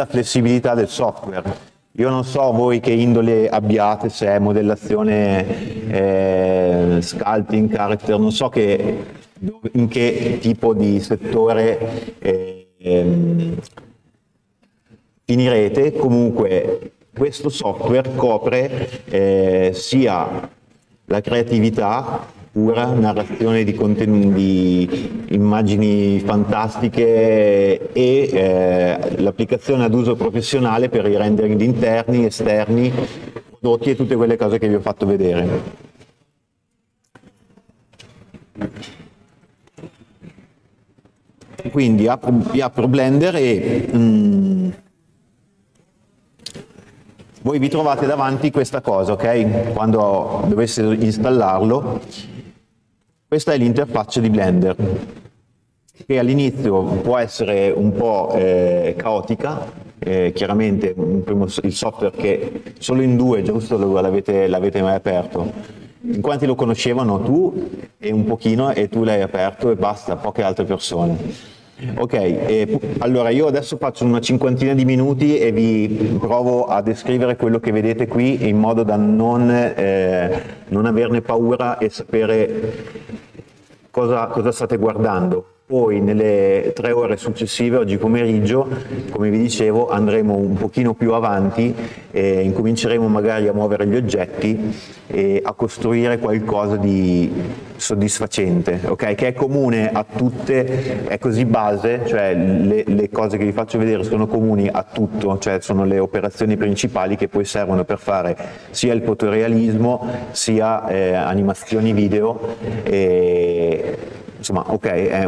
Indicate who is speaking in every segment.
Speaker 1: questa flessibilità del software. Io non so voi che indole abbiate, se è modellazione, sculpting, character, non so in che tipo di settore finirete. Comunque questo software copre sia la creatività pura, narrazione di contenuti, di immagini fantastiche e l'applicazione ad uso professionale per i rendering interni, esterni, prodotti e tutte quelle cose che vi ho fatto vedere. Quindi apro Blender e voi vi trovate davanti questa cosa, ok? Quando doveste installarlo. Questa è l'interfaccia di Blender, che all'inizio può essere un po' caotica, chiaramente il software che solo in due, giusto, l'avete mai aperto. In quanti lo conoscevano? Tu e un pochino, e tu l'hai aperto e basta, poche altre persone. Ok, allora io adesso faccio una cinquantina di minuti e vi provo a descrivere quello che vedete qui in modo da non averne paura e sapere cosa state guardando. Poi nelle 3 ore successive, oggi pomeriggio, come vi dicevo, andremo un pochino più avanti e incominceremo magari a muovere gli oggetti e a costruire qualcosa di soddisfacente, ok? Che è comune a tutte, è così base, cioè le cose che vi faccio vedere sono comuni a tutto, cioè sono le operazioni principali che poi servono per fare sia il fotorealismo sia animazioni video. Insomma, ok, è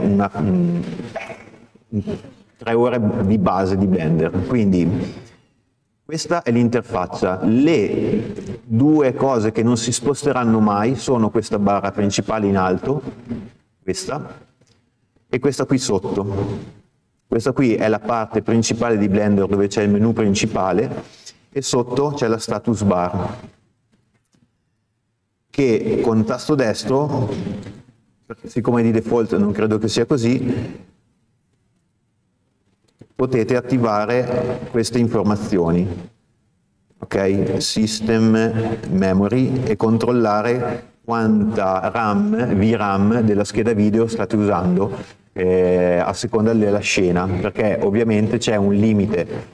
Speaker 1: 3 ore di base di Blender. Quindi questa è l'interfaccia. Le due cose che non si sposteranno mai sono questa barra principale in alto, questa, e questa qui sotto. Questa qui è la parte principale di Blender dove c'è il menu principale e sotto c'è la status bar, che con tasto destro, siccome di default non credo che sia così, potete attivare queste informazioni, ok? System memory, e controllare quanta RAM, VRAM della scheda video state usando a seconda della scena, perché ovviamente c'è un limite.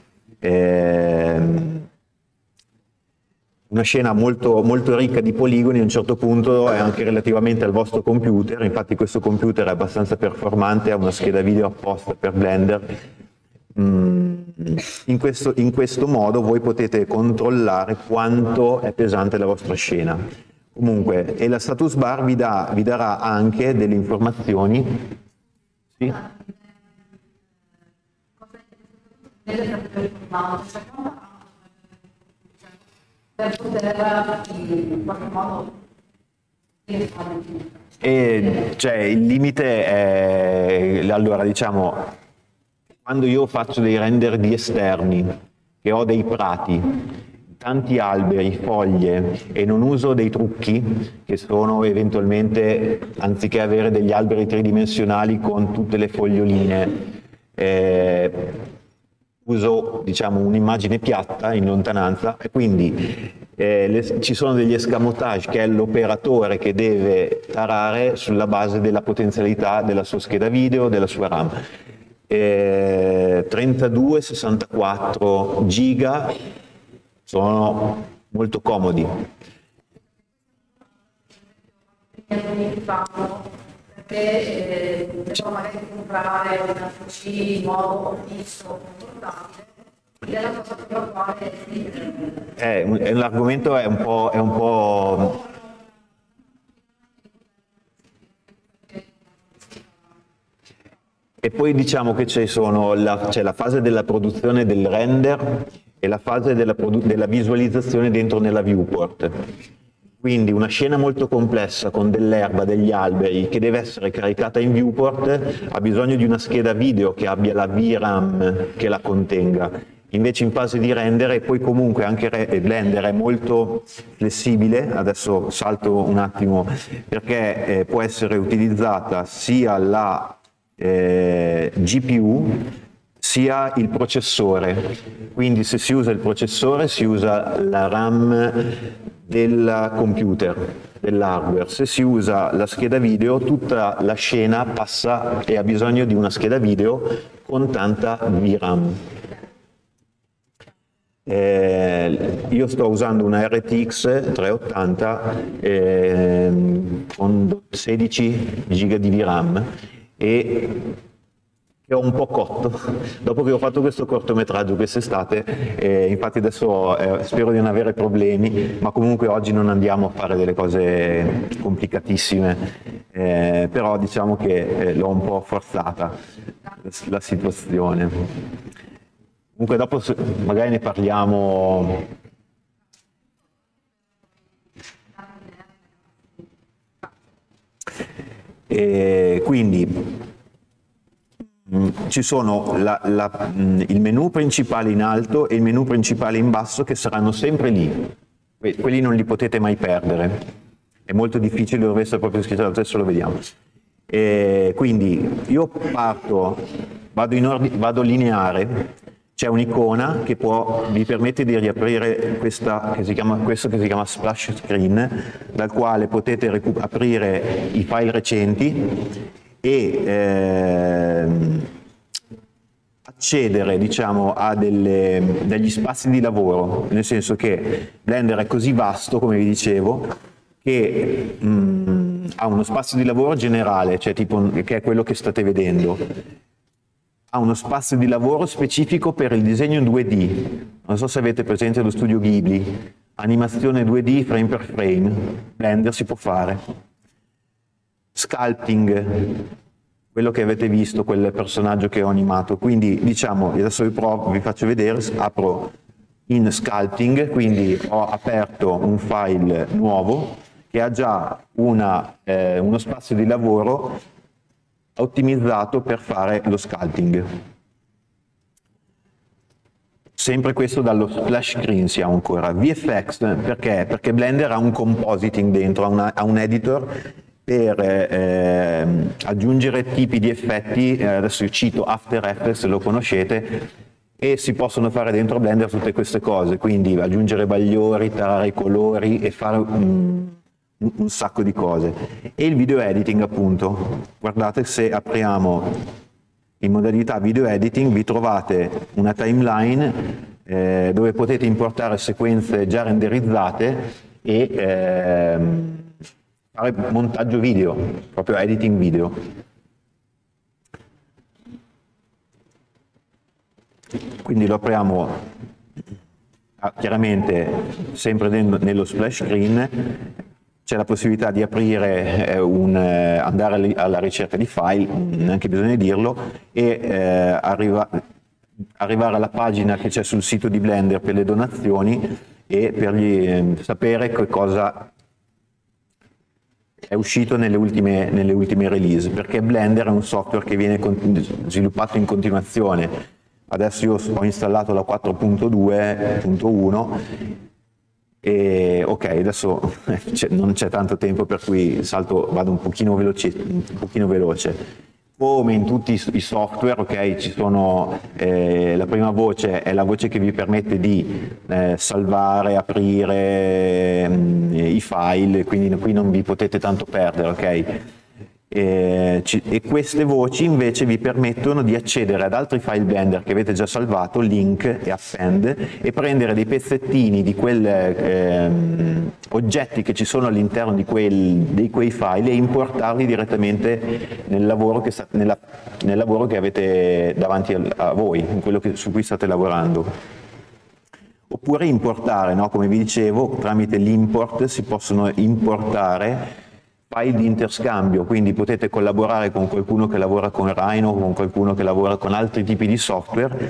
Speaker 1: Una scena molto ricca di poligoni a un certo punto è anche relativamente al vostro computer, infatti questo computer è abbastanza performante, ha una scheda video apposta per Blender. In questo modo voi potete controllare quanto è pesante la vostra scena. Comunque, e la status bar vi darà anche delle informazioni. Sì?
Speaker 2: Per poter in qualche modo
Speaker 1: e cioè il limite è, allora diciamo, quando io faccio dei render di esterni, che ho dei prati, tanti alberi, foglie, e non uso dei trucchi che sono eventualmente, anziché avere degli alberi tridimensionali con tutte le foglioline, uso diciamo un'immagine piatta in lontananza, e quindi ci sono degli escamotage che è l'operatore che deve tarare sulla base della potenzialità della sua scheda video, della sua RAM. 32, 64 giga sono molto comodi. Perché
Speaker 2: possiamo magari comprare una PC in modo fisso, confortabile, ed è la cosa per la quale
Speaker 1: l'argomento è un po'... E poi diciamo che c'è la fase della produzione del render e la fase della visualizzazione dentro nella viewport. Quindi una scena molto complessa con dell'erba, degli alberi, che deve essere caricata in viewport, ha bisogno di una scheda video che abbia la VRAM che la contenga. Invece in fase di render, e poi comunque anche Blender è molto flessibile, adesso salto un attimo, perché può essere utilizzata sia la GPU sia il processore. Quindi se si usa il processore si usa la RAM del computer, dell'hardware. Se si usa la scheda video, tutta la scena passa e ha bisogno di una scheda video con tanta VRAM. Io sto usando una RTX 380 con 16 GB di VRAM e che ho un po' cotto dopo che ho fatto questo cortometraggio quest'estate, infatti adesso spero di non avere problemi, ma comunque oggi non andiamo a fare delle cose complicatissime, però diciamo che l'ho un po' forzata la situazione. Comunque dopo magari ne parliamo. Quindi ci sono il menu principale in alto e il menu principale in basso che saranno sempre lì. Quelli non li potete mai perdere. È molto difficile, dovreste proprio scrivere, adesso lo vediamo. Quindi io parto, vado lineare. C'è un'icona che vi permette di riaprire questo che si chiama splash screen, dal quale potete aprire i file recenti e accedere, diciamo, a degli spazi di lavoro, nel senso che Blender è così vasto, come vi dicevo, che ha uno spazio di lavoro generale, cioè tipo, che è quello che state vedendo. Ha uno spazio di lavoro specifico per il disegno in 2D. Non so se avete presente lo studio Ghibli, animazione 2D frame per frame. Blender si può fare. Sculpting, quello che avete visto, quel personaggio che ho animato. Quindi diciamo, adesso vi faccio vedere, apro in Sculpting, quindi ho aperto un file nuovo che ha già uno spazio di lavoro ottimizzato per fare lo sculpting. Sempre questo dallo splash screen siamo ancora. VFX perché? Perché Blender ha un compositing dentro, ha un editor per aggiungere tipi di effetti, adesso io cito After Effects, se lo conoscete, e si possono fare dentro Blender tutte queste cose, quindi aggiungere bagliori, tarare i colori e fare un sacco di cose. E il video editing, appunto, guardate, se apriamo in modalità video editing vi trovate una timeline dove potete importare sequenze già renderizzate e fare montaggio video, proprio editing video. Quindi lo apriamo chiaramente sempre nello splash screen. C'è la possibilità di aprire andare alla ricerca di file, neanche bisogna dirlo, e arrivare alla pagina che c'è sul sito di Blender per le donazioni e per sapere che cosa è uscito nelle ultime release, perché Blender è un software che viene sviluppato in continuazione. Adesso io ho installato la 4.2.1 e ok, adesso non c'è tanto tempo, per cui vado un pochino veloce. Come in tutti i software, ok, ci sono, la prima voce è la voce che vi permette di salvare, aprire i file, quindi qui non vi potete tanto perdere, ok? E queste voci invece vi permettono di accedere ad altri file Blender che avete già salvato, link e append, e prendere dei pezzettini di quegli oggetti che ci sono all'interno di quei file e importarli direttamente nel lavoro che avete davanti a voi, in quello su cui state lavorando. Oppure importare, no? Come vi dicevo, tramite l'import si possono importare file di interscambio, quindi potete collaborare con qualcuno che lavora con Rhino, con qualcuno che lavora con altri tipi di software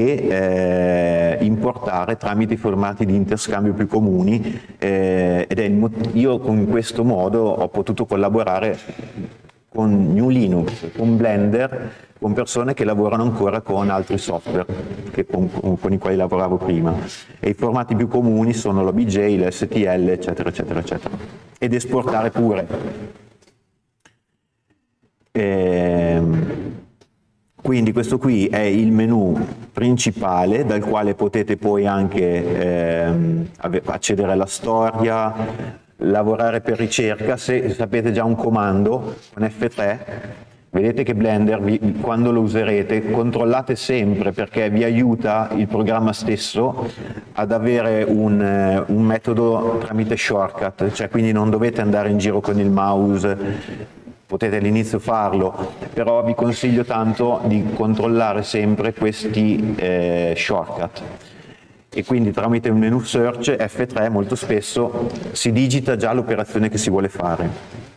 Speaker 1: e importare tramite i formati di interscambio più comuni, io con questo modo ho potuto collaborare con New Linux, con Blender, con persone che lavorano ancora con altri software con i quali lavoravo prima, e i formati più comuni sono l'OBJ, l'STL, eccetera eccetera eccetera, ed esportare pure. Quindi questo qui è il menu principale dal quale potete poi anche accedere alla storia, lavorare per ricerca. Se sapete già un comando con F3, vedete che Blender, quando lo userete, controllate sempre, perché vi aiuta il programma stesso ad avere un metodo tramite shortcut, cioè quindi non dovete andare in giro con il mouse. Potete all'inizio farlo, però vi consiglio tanto di controllare sempre questi shortcut. E quindi tramite un menu search F3 molto spesso si digita già l'operazione che si vuole fare.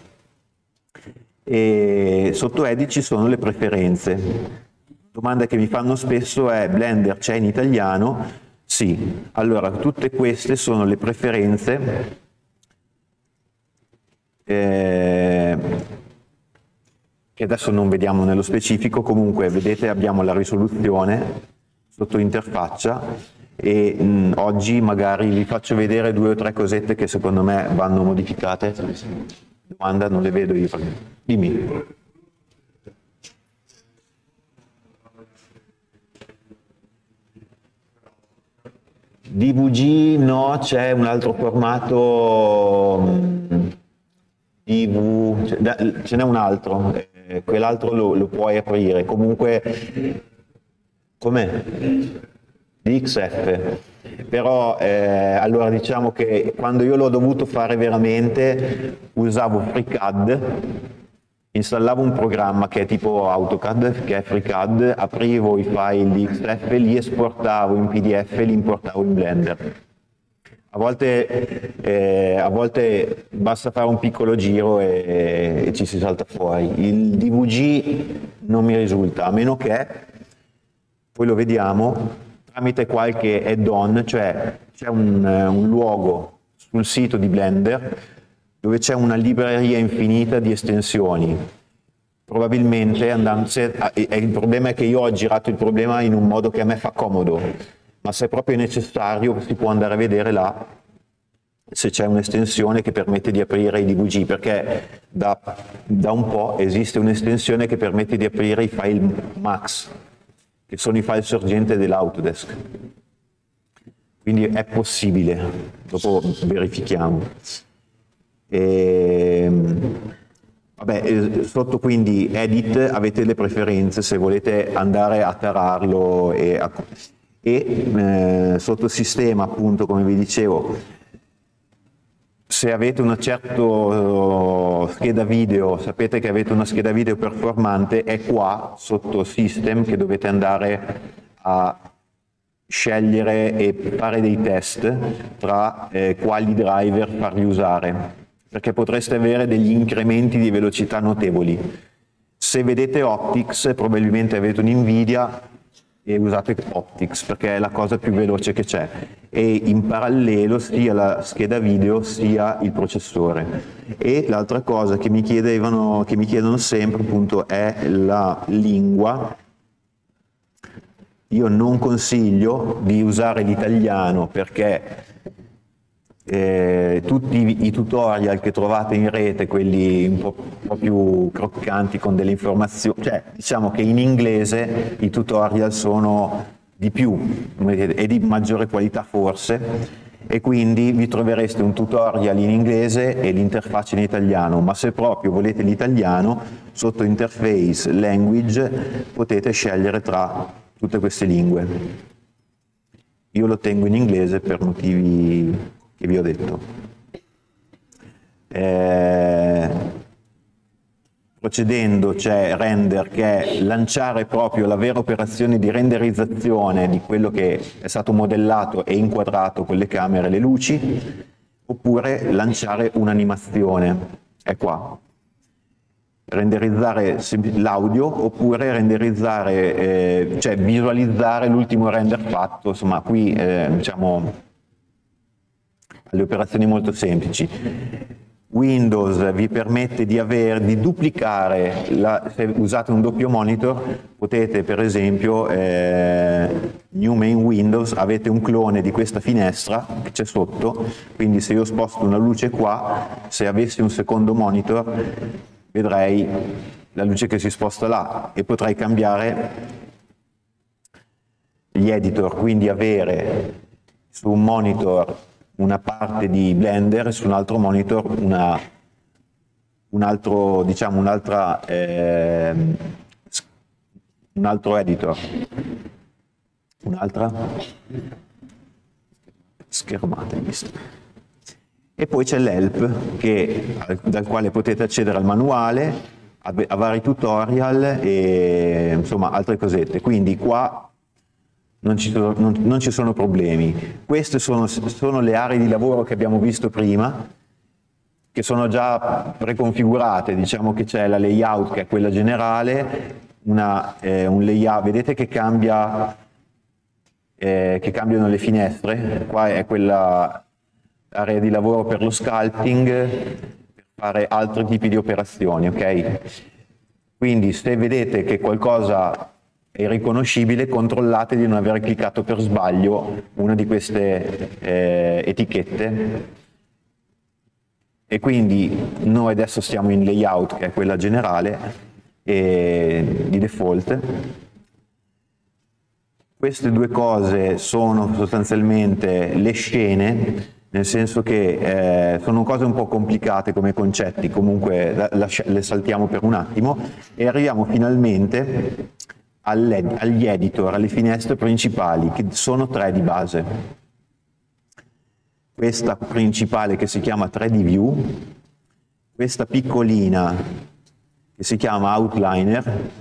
Speaker 1: E sotto Edit ci sono le preferenze. Domanda che mi fanno spesso è: Blender c'è in italiano? Sì. Allora, tutte queste sono le preferenze che adesso non vediamo nello specifico. Comunque vedete, abbiamo la risoluzione sotto interfaccia e oggi magari vi faccio vedere 2 o 3 cosette che secondo me vanno modificate. Domanda, non le vedo io. Dimmi. DVG no, c'è un altro formato DV, ce n'è un altro, quell'altro lo puoi aprire, comunque com'è? DXF, però allora diciamo che quando io l'ho dovuto fare veramente usavo FreeCAD, installavo un programma che è tipo AutoCAD, che è FreeCAD, aprivo i file DXF, li esportavo in PDF e li importavo in Blender. A volte basta fare un piccolo giro e ci si salta fuori. Il DVG non mi risulta, a meno che, poi lo vediamo, tramite qualche add-on, cioè c'è un luogo sul sito di Blender dove c'è una libreria infinita di estensioni. Probabilmente il problema è che io ho girato il problema in un modo che a me fa comodo, ma se è proprio necessario si può andare a vedere là se c'è un'estensione che permette di aprire i DVG, perché da un po' esiste un'estensione che permette di aprire i file Max, che sono i file sorgente dell'Autodesk. Quindi è possibile, dopo verifichiamo. Vabbè, sotto quindi Edit avete le preferenze se volete andare a tararlo e sotto sistema, appunto, come vi dicevo, se avete una certa scheda video, sapete che avete una scheda video performante, è qua sotto System che dovete andare a scegliere e fare dei test tra quali driver farli usare, perché potreste avere degli incrementi di velocità notevoli. Se vedete Optics, probabilmente avete un Nvidia e usate Optics perché è la cosa più veloce che c'è, e in parallelo sia la scheda video sia il processore. E l'altra cosa che mi chiedono sempre, appunto, è la lingua. Io non consiglio di usare l'italiano perché tutti i tutorial che trovate in rete, quelli un po' più croccanti con delle informazioni, cioè diciamo che in inglese i tutorial sono di più e di maggiore qualità forse, e quindi vi trovereste un tutorial in inglese e l'interfaccia in italiano, ma se proprio volete l'italiano, sotto Interface Language potete scegliere tra tutte queste lingue. Io lo tengo in inglese per motivi che vi ho detto. Procedendo c'è Render, che è lanciare proprio la vera operazione di renderizzazione di quello che è stato modellato e inquadrato con le camere e le luci, oppure lanciare un'animazione, è qua. Renderizzare l'audio, oppure renderizzare, cioè visualizzare l'ultimo render fatto. Insomma, qui diciamo le operazioni molto semplici. Windows vi permette di duplicare, se usate un doppio monitor potete per esempio, New Main Windows, avete un clone di questa finestra che c'è sotto, quindi se io sposto una luce qua, se avessi un secondo monitor vedrei la luce che si sposta là, e potrei cambiare gli editor, quindi avere su un monitor una parte di Blender e su un altro monitor un altro editor, un'altra schermata, e poi c'è l'help dal quale potete accedere al manuale, a vari tutorial e insomma altre cosette. Quindi qua non ci sono problemi. Queste sono le aree di lavoro che abbiamo visto prima, che sono già preconfigurate. Diciamo che c'è la layout, che è quella generale, un layout, vedete che cambiano le finestre. Qua è quella area di lavoro per lo sculpting, per fare altri tipi di operazioni, ok? Quindi se vedete che qualcosa è irriconoscibile, controllate di non aver cliccato per sbaglio una di queste etichette. E quindi noi adesso stiamo in layout, che è quella generale di default. Queste due cose sono sostanzialmente le scene, nel senso che sono cose un po' complicate come concetti, comunque le saltiamo per un attimo e arriviamo finalmente agli editor, alle finestre principali, che sono 3 di base. Questa principale che si chiama 3D View, questa piccolina che si chiama Outliner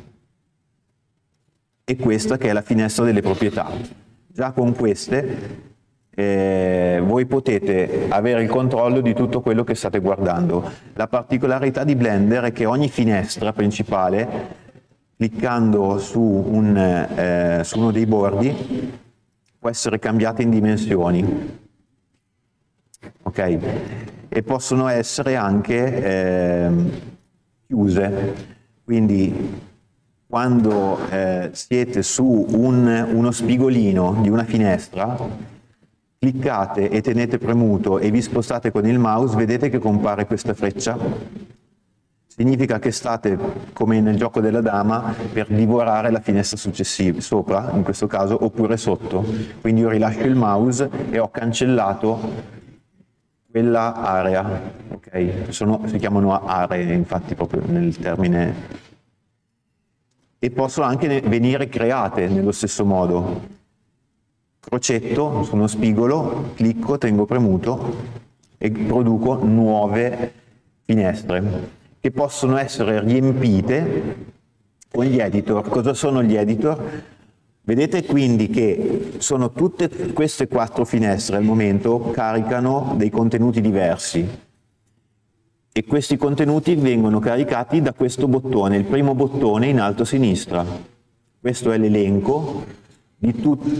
Speaker 1: e questa che è la finestra delle proprietà. Già con queste voi potete avere il controllo di tutto quello che state guardando. La particolarità di Blender è che ogni finestra principale, cliccando su uno dei bordi, può essere cambiata in dimensioni, ok? E possono essere anche chiuse, quindi quando siete su uno spigolino di una finestra, cliccate e tenete premuto e vi spostate con il mouse, vedete che compare questa freccia? Significa che state, come nel gioco della dama, per divorare la finestra successiva, sopra in questo caso, oppure sotto. Quindi io rilascio il mouse e ho cancellato quella area, ok? Si chiamano aree, infatti, proprio nel termine. E possono anche venire create nello stesso modo. Crocetto su uno spigolo, clicco, tengo premuto e produco nuove finestre, che possono essere riempite con gli editor. Cosa sono gli editor? Vedete quindi che sono tutte queste 4 finestre al momento caricano dei contenuti diversi e questi contenuti vengono caricati da questo bottone, il primo bottone in alto a sinistra. Questo è l'elenco di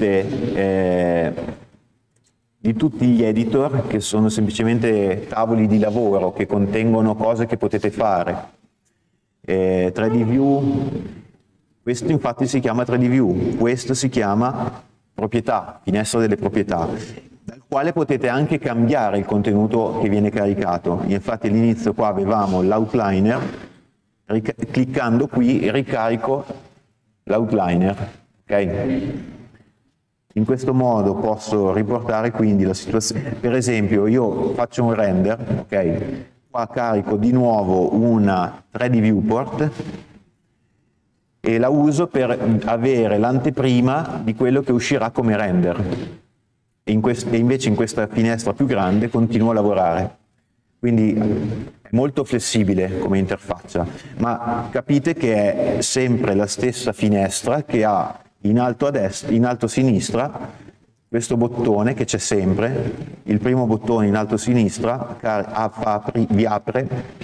Speaker 1: tutti gli editor, che sono semplicemente tavoli di lavoro che contengono cose che potete fare. 3D View, questo infatti si chiama 3D View, questo si chiama proprietà, finestra delle proprietà, dal quale potete anche cambiare il contenuto che viene caricato. Infatti all'inizio qua avevamo l'outliner, cliccando qui ricarico l'outliner, ok? In questo modo posso riportare quindi la situazione. Per esempio io faccio un render, ok? Qua carico di nuovo una 3D viewport e la uso per avere l'anteprima di quello che uscirà come render. E invece in questa finestra più grande continuo a lavorare. Quindi è molto flessibile come interfaccia, ma capite che è sempre la stessa finestra che ha in alto a destra, in alto a sinistra, questo bottone che c'è sempre, il primo bottone in alto a sinistra vi apre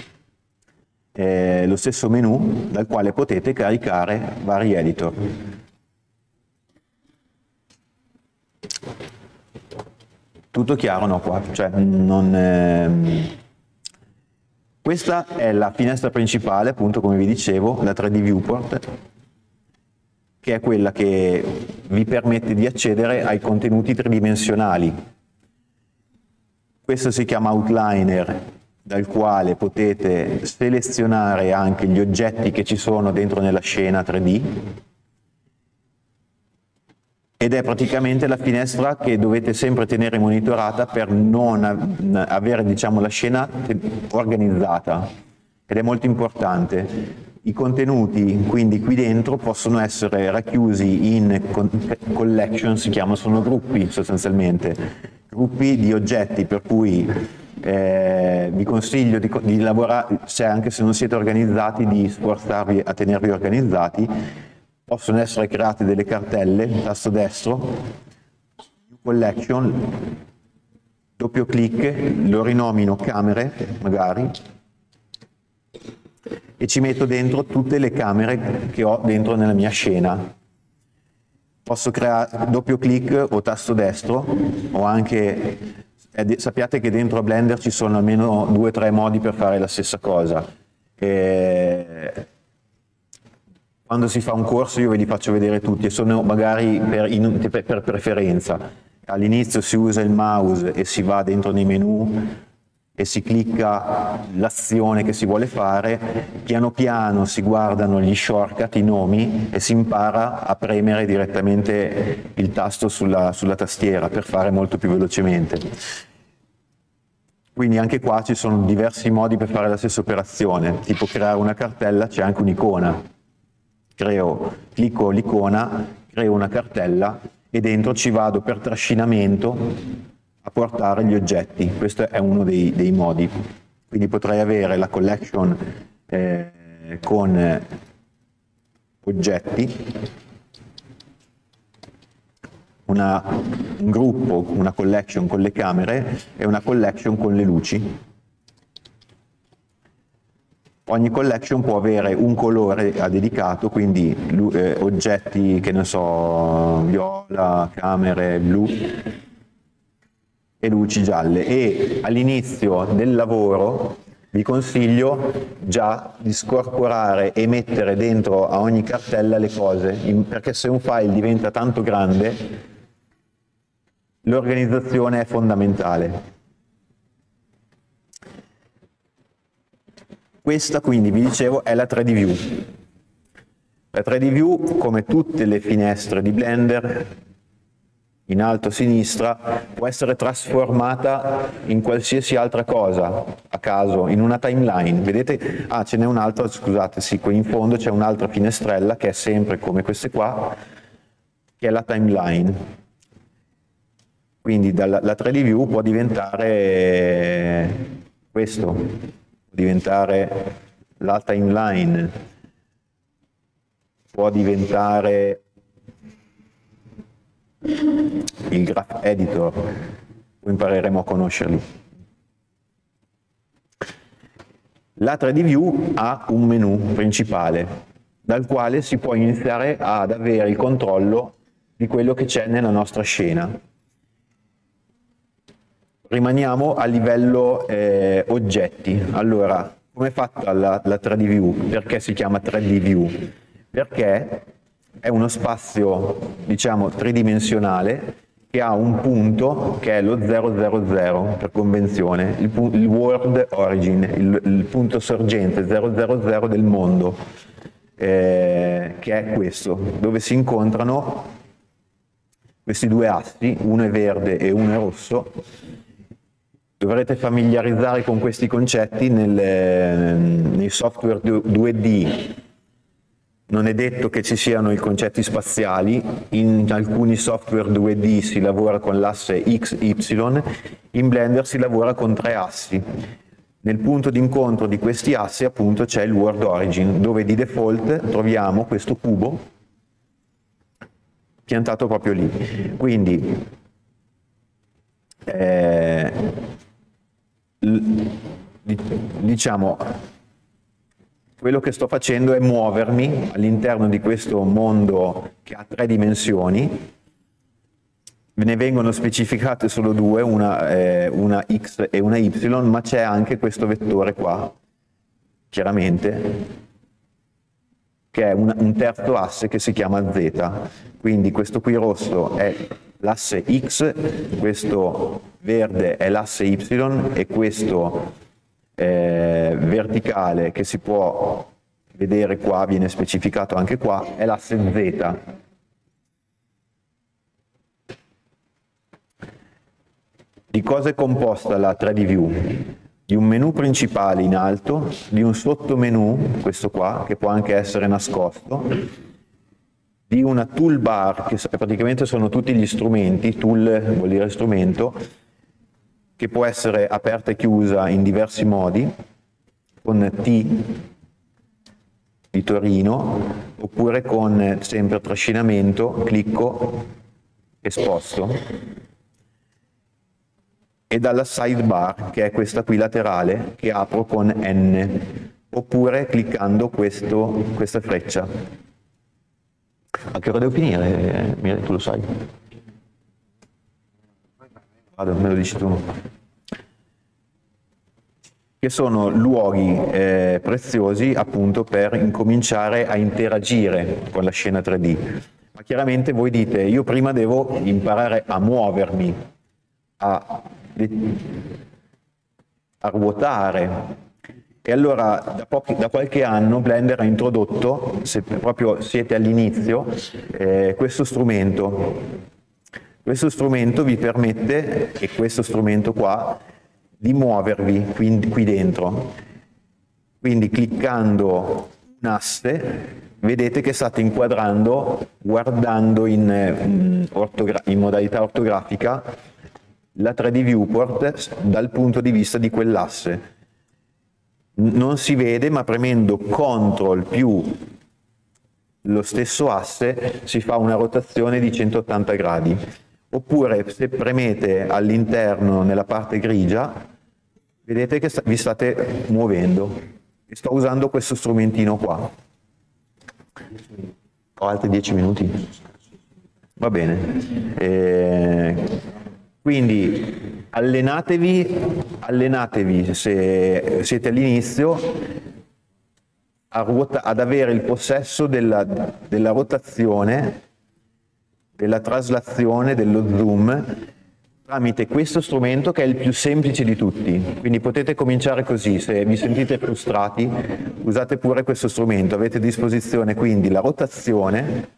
Speaker 1: lo stesso menu dal quale potete caricare vari editor. Tutto chiaro? No, qua, cioè questa è la finestra principale, appunto come vi dicevo, la 3D viewport, che è quella che vi permette di accedere ai contenuti tridimensionali. Questo si chiama outliner dal quale potete selezionare anche gli oggetti che ci sono dentro nella scena 3D, ed è praticamente la finestra che dovete sempre tenere monitorata per non avere, diciamo, la scena organizzata, ed è molto importante. I contenuti quindi qui dentro possono essere racchiusi in collection, si chiamano, sono gruppi sostanzialmente, gruppi di oggetti, per cui vi consiglio di lavorare, anche se non siete organizzati, di sforzarvi a tenervi organizzati. Possono essere create delle cartelle, tasto destro, collection, doppio clic, lo rinomino camere magari, e ci metto dentro tutte le camere che ho dentro nella mia scena. Posso creare doppio clic o tasto destro, o anche, sappiate che dentro a Blender ci sono almeno 2 o 3 modi per fare la stessa cosa. Quando si fa un corso io ve li faccio vedere tutti, e sono magari per preferenza. All'inizio si usa il mouse e si va dentro nei menu e si clicca l'azione che si vuole fare, piano piano si guardano gli shortcut, i nomi, e si impara a premere direttamente il tasto sulla tastiera per fare molto più velocemente. Quindi anche qua ci sono diversi modi per fare la stessa operazione, tipo creare una cartella, c'è anche un'icona. Clicco l'icona, creo una cartella e dentro ci vado per trascinamento a portare gli oggetti. Questo è uno dei modi. Quindi potrei avere la collection con oggetti, un gruppo, una collection con le camere e una collection con le luci. Ogni collection può avere un colore dedicato, quindi oggetti, che ne so, viola, camere, blu e luci gialle. E all'inizio del lavoro vi consiglio già di scorporare e mettere dentro a ogni cartella le cose, perché se un file diventa tanto grande, l'organizzazione è fondamentale. Questa, quindi, vi dicevo, è la 3D View. La 3D View, come tutte le finestre di Blender, in alto a sinistra, può essere trasformata in qualsiasi altra cosa, a caso, in una timeline. Vedete? Ce n'è un'altra, scusate, sì, qui in fondo c'è un'altra finestrella che è sempre come queste qua, che è la timeline. Quindi la 3D View può diventare questo. Diventare la timeline, può diventare il graph editor, poi impareremo a conoscerli. La 3D View ha un menu principale dal quale si può iniziare ad avere il controllo di quello che c'è nella nostra scena. Rimaniamo a livello oggetti. Allora, come è fatta la 3D View? Perché si chiama 3D View? Perché è uno spazio, diciamo, tridimensionale che ha un punto che è lo 000 per convenzione, il world origin, il punto sorgente 000 del mondo, che è questo, dove si incontrano questi due assi, uno è verde e uno è rosso. Dovrete familiarizzare con questi concetti nei software 2D. Non è detto che ci siano i concetti spaziali, in alcuni software 2D si lavora con l'asse X, Y, in Blender si lavora con 3 assi. Nel punto d'incontro di questi assi appunto c'è il world origin, dove di default troviamo questo cubo piantato proprio lì. Quindi diciamo, quello che sto facendo è muovermi all'interno di questo mondo che ha 3 dimensioni. Ne vengono specificate solo 2, una X e una Y, ma c'è anche questo vettore qua, chiaramente, che è un terzo asse che si chiama Z. Quindi questo qui rosso è l'asse X, questo verde è l'asse Y e questo verticale che si può vedere qua, viene specificato anche qua, è l'asse Z. Di cosa è composta la 3D View? Di un menu principale in alto, di un sottomenu, questo qua, che può anche essere nascosto, di una toolbar, che praticamente sono tutti gli strumenti, tool vuol dire strumento, che può essere aperta e chiusa in diversi modi, con T di Torino, oppure con sempre trascinamento, clicco e sposto, e dalla sidebar, che è questa qui laterale, che apro con N, oppure cliccando questa freccia. A che ora devo finire? Tu lo sai. Vado, me lo dici tu. Che sono luoghi preziosi appunto per incominciare a interagire con la scena 3D. Ma chiaramente voi dite, io prima devo imparare a muovermi, a ruotare. E allora da qualche anno Blender ha introdotto, se proprio siete all'inizio, questo strumento. Questo strumento vi permette, e questo strumento qua, di muovervi qui dentro. Quindi cliccando un asse, vedete che state inquadrando, guardando in modalità ortografica, la 3D Viewport dal punto di vista di quell'asse. Non si vede, ma premendo CTRL più lo stesso asse si fa una rotazione di 180 gradi. Oppure se premete all'interno nella parte grigia, vedete che vi state muovendo. E sto usando questo strumentino qua. Ho altri 10 minuti? Va bene. Quindi allenatevi se siete all'inizio ad avere il possesso della rotazione, della traslazione, dello zoom tramite questo strumento che è il più semplice di tutti. Quindi potete cominciare così, se vi sentite frustrati usate pure questo strumento, avete a disposizione quindi la rotazione,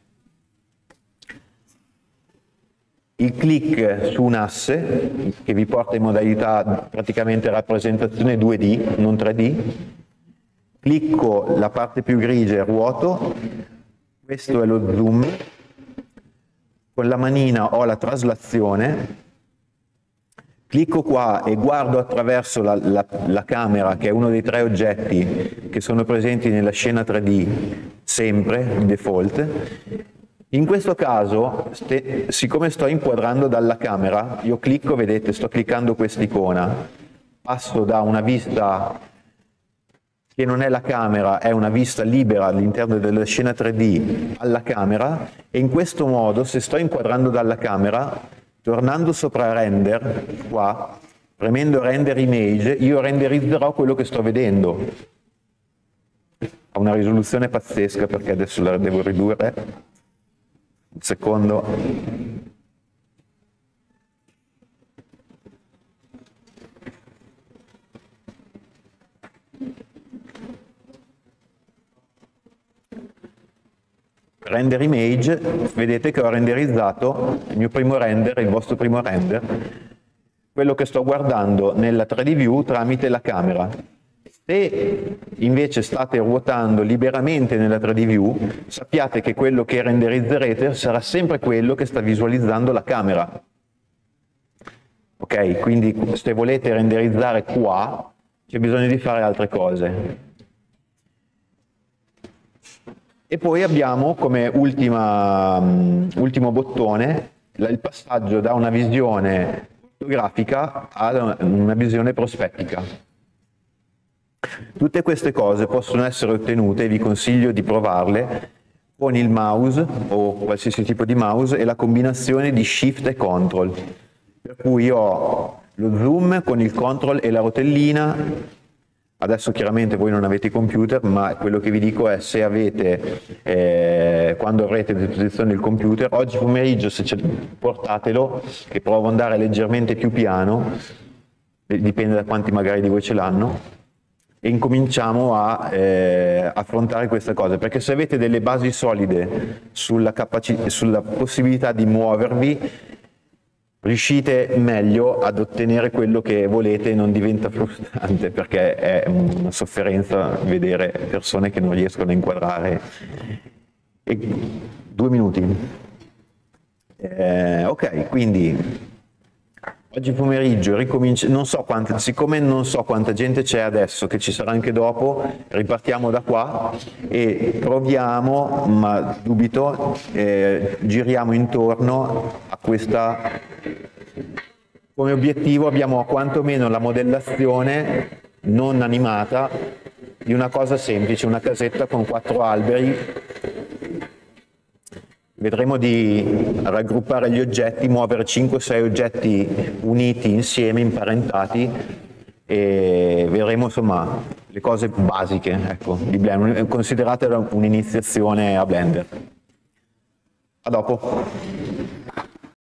Speaker 1: il click su un asse che vi porta in modalità praticamente rappresentazione 2D, non 3D, clicco la parte più grigia e ruoto, questo è lo zoom, con la manina ho la traslazione, clicco qua e guardo attraverso la camera, che è uno dei 3 oggetti che sono presenti nella scena 3D sempre, di default. In questo caso, siccome sto inquadrando dalla camera, io clicco, vedete, sto cliccando quest'icona, passo da una vista che non è la camera, è una vista libera all'interno della scena 3D alla camera, e in questo modo, se sto inquadrando dalla camera, tornando sopra render, qua, premendo render image, io renderizzerò quello che sto vedendo. Ha una risoluzione pazzesca, perché adesso la devo ridurre. Un secondo. Render image, vedete che ho renderizzato il mio primo render, il vostro primo render, quello che sto guardando nella 3D View tramite la camera. Se invece state ruotando liberamente nella 3D View, sappiate che quello che renderizzerete sarà sempre quello che sta visualizzando la camera. Ok? Quindi se volete renderizzare qua, c'è bisogno di fare altre cose. E poi abbiamo come ultimo bottone il passaggio da una visione fotografica a una visione prospettica. Tutte queste cose possono essere ottenute, e vi consiglio di provarle, con il mouse o qualsiasi tipo di mouse e la combinazione di Shift e Control. Per cui ho lo zoom con il Control e la rotellina. Adesso chiaramente voi non avete i computer, ma quello che vi dico è, se avete, quando avrete a disposizione il computer, oggi pomeriggio se portatelo, che provo ad andare leggermente più piano, dipende da quanti magari di voi ce l'hanno, e incominciamo a affrontare queste cose, perché se avete delle basi solide sulla possibilità di muovervi, riuscite meglio ad ottenere quello che volete e non diventa frustrante, perché è una sofferenza vedere persone che non riescono a inquadrare. 2 minuti. Ok, quindi oggi pomeriggio ricomincio, siccome non so quanta gente c'è adesso, che ci sarà anche dopo, ripartiamo da qua e proviamo, ma dubito, giriamo intorno a questa. Come obiettivo abbiamo quantomeno la modellazione non animata di una cosa semplice, una casetta con 4 alberi. Vedremo di raggruppare gli oggetti, muovere 5-6 oggetti uniti insieme, imparentati, e vedremo insomma le cose basiche, ecco, di Blender. Considerate un'iniziazione a Blender. A dopo.